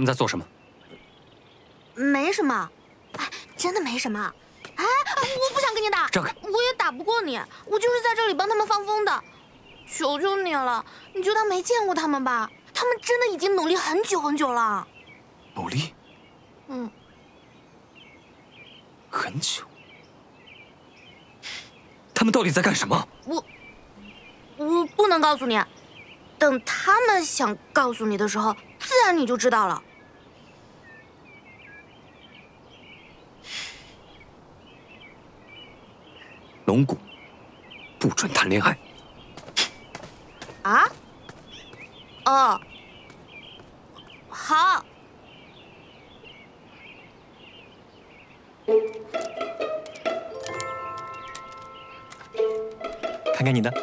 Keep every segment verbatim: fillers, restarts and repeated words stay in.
们在做什么？ 没什么，哎，真的没什么。哎，我不想跟你打， 让开！ 我也打不过你，我就是在这里帮他们放风的。求求你了，你就当没见过他们吧。他们真的已经努力很久很久了。 努力？ 嗯， 很久。他们到底在干什么？ 我我不能告诉你，等他们想告诉你的时候，自然你就知道了。 龙骨不准谈恋爱。 啊？哦，好。 看看你的，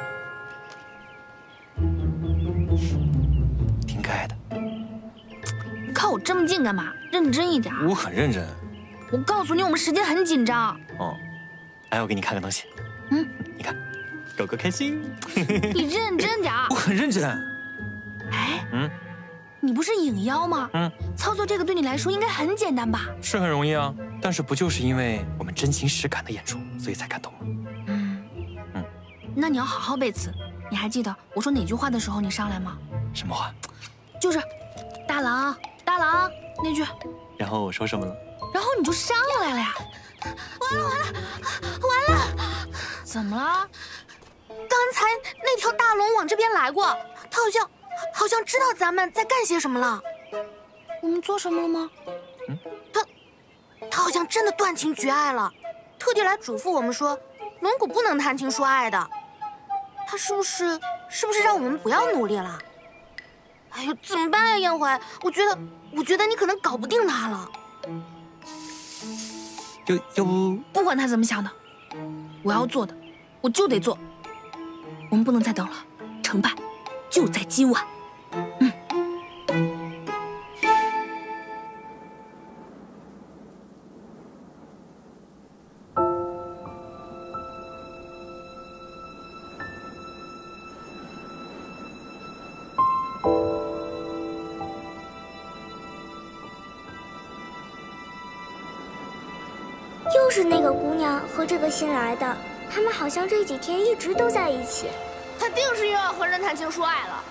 挺可爱的。 靠我这么近干嘛？认真一点。 我很认真。 我告诉你，我们时间很紧张。 哦，来，我给你看个东西。 嗯， 你看，狗狗开心。 你认真点。 我很认真。 哎， 嗯， 你不是影妖吗？ 嗯， 操作这个对你来说应该很简单吧？ 是很容易啊，但是不就是因为我们真情实感的演出，所以才感动吗？ 嗯嗯，那你要好好背词。你还记得我说哪句话的时候你上来吗？ 什么话？ 就是“大郎，大郎”那句。 然后我说什么了？ 然后你就上来了呀！ 完了完了完了！ 怎么了？ 刚才那条大龙往这边来过，它好像好像知道咱们在干些什么了。 我们做什么了吗？ 嗯， 它它好像真的断情绝爱了，特地来嘱咐我们说，龙骨不能谈情说爱的。他是不是是不是让我们不要努力了？哎呦，怎么办呀，燕怀？我觉得我觉得你可能搞不定他了。 要要不不管他怎么想的，我要做的我就得做。我们不能再等了，成败就在今晚。嗯。 又是那个姑娘和这个新来的，他们好像这几天一直都在一起。 他定是又要和人谈情说爱了。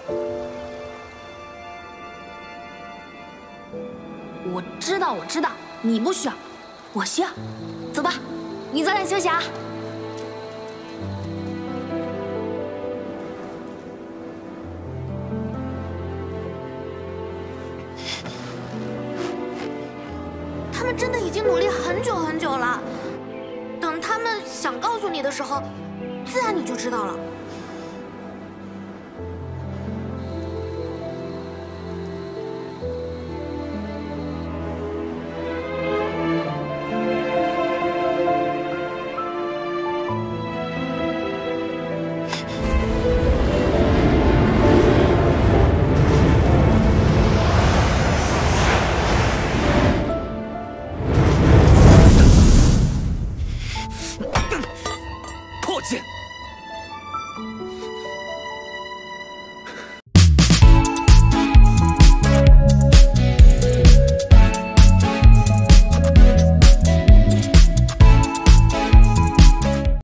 我知道，我知道，你不需要，我需要。走吧，你早点休息啊。 他们真的已经努力很久很久了，等他们想告诉你的时候，自然你就知道了。 破剑。